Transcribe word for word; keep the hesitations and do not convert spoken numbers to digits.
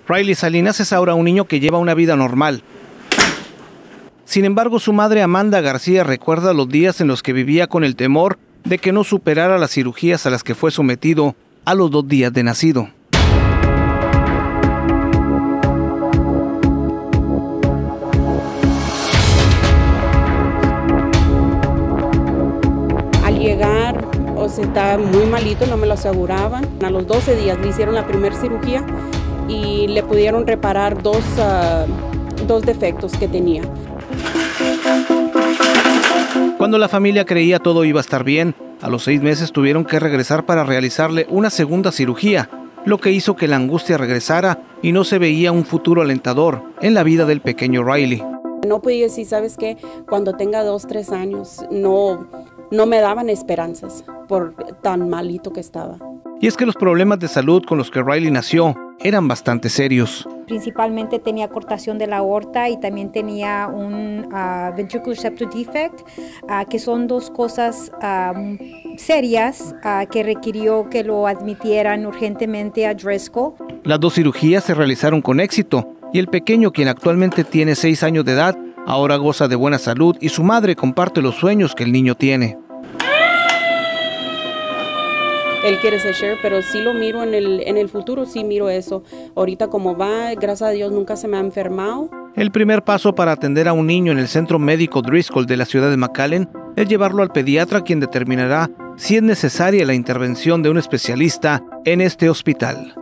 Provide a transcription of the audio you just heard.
Riley Salinas es ahora un niño que lleva una vida normal. Sin embargo, su madre Amanda García recuerda los días en los que vivía con el temor de que no superara las cirugías a las que fue sometido a los dos días de nacido. Al llegar, o sea, estaba muy malito, no me lo aseguraban. A los doce días le hicieron la primera cirugía y le pudieron reparar dos, uh, dos defectos que tenía. Cuando la familia creía todo iba a estar bien, a los seis meses tuvieron que regresar para realizarle una segunda cirugía, lo que hizo que la angustia regresara y no se veía un futuro alentador en la vida del pequeño Riley. No podía decir, ¿sabes qué? Cuando tenga dos, tres años, no, no me daban esperanzas por tan malito que estaba. Y es que los problemas de salud con los que Riley nació eran bastante serios. Principalmente tenía cortación de la aorta y también tenía un uh, ventricular septal defect, uh, que son dos cosas uh, serias uh, que requirió que lo admitieran urgentemente a Driscoll. Las dos cirugías se realizaron con éxito y el pequeño, quien actualmente tiene seis años de edad, ahora goza de buena salud y su madre comparte los sueños que el niño tiene. Él quiere ser sheriff, pero sí lo miro en el, en el futuro, sí miro eso. Ahorita como va, gracias a Dios nunca se me ha enfermado. El primer paso para atender a un niño en el Centro Médico Driscoll de la ciudad de McAllen es llevarlo al pediatra, quien determinará si es necesaria la intervención de un especialista en este hospital.